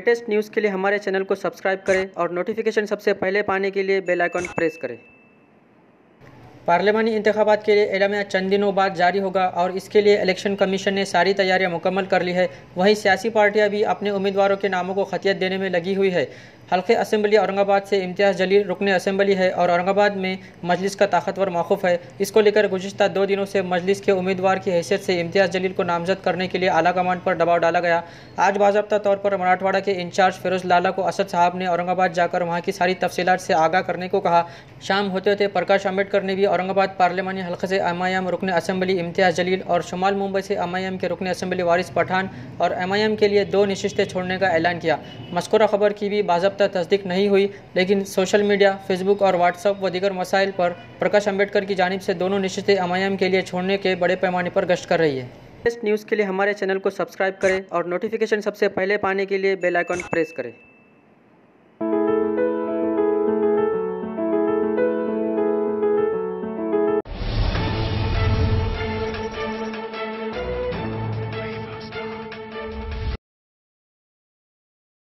Latest news के लिए हमारे चैनल को सब्सक्राइब करें और नोटिफिकेशन सबसे पहले पाने के लिए बेल आइकन प्रेस करें। पार्लिमानी इंतखाबात के लिए एलामिया चंद दिनों बाद जारी होगा और इसके लिए इलेक्शन कमीशन ने सारी तैयारियां मुकम्मल कर ली है। वहीं सियासी पार्टियां भी अपने उम्मीदवारों के नामों को खतियत देने में लगी हुई है। हल्के असम्बली औरंगाबाद से इम्तियाज़ जलील रुकने असम्बली है और औरंगाबाद में मजलिस का ताकतवर मौक़िफ़ है। इसको लेकर गुज़िश्ता 2 दिनों से मजलिस के उम्मीदवार की हैसियत से इम्तियाज़ जलील को नामज़द करने के लिए आला कमान पर दबाव डाला गया। आज बाज़ाब्ता तौर पर मराठवाड़ा के इंचार्ज फिरोज़ लाला को असद साहब ने औरंगाबाद जाकर वहाँ की सारी तफसीलात से आगाह करने को कहा। शाम होते होते प्रकाश अम्बेडकर ने भी औरंगाबाद पार्लिमानी हल्के से एमआईएम रुकने असम्बली इम्तियाज़ जलील और शुमाल मुंबई से एमआईएम के रुकने असम्बली वारिस पठान और एमआईएम के लिए 2 नशिस्तें छोड़ने का ऐलान किया। मज़कूरा खबर की भी बाज़ाब्ता तस्दीक नहीं हुई, लेकिन सोशल मीडिया, फेसबुक और व्हाट्सएप व दीगर मसाइल पर प्रकाश अम्बेडकर की जानिब से दोनों नशिस्तें एमआईएम के लिए छोड़ने के बड़े पैमाने पर गश्त कर रही है। लेटेस्ट न्यूज़ के लिए हमारे चैनल को सब्सक्राइब करें और नोटिफिकेशन सबसे पहले पाने के लिए बेल आइकन प्रेस करें।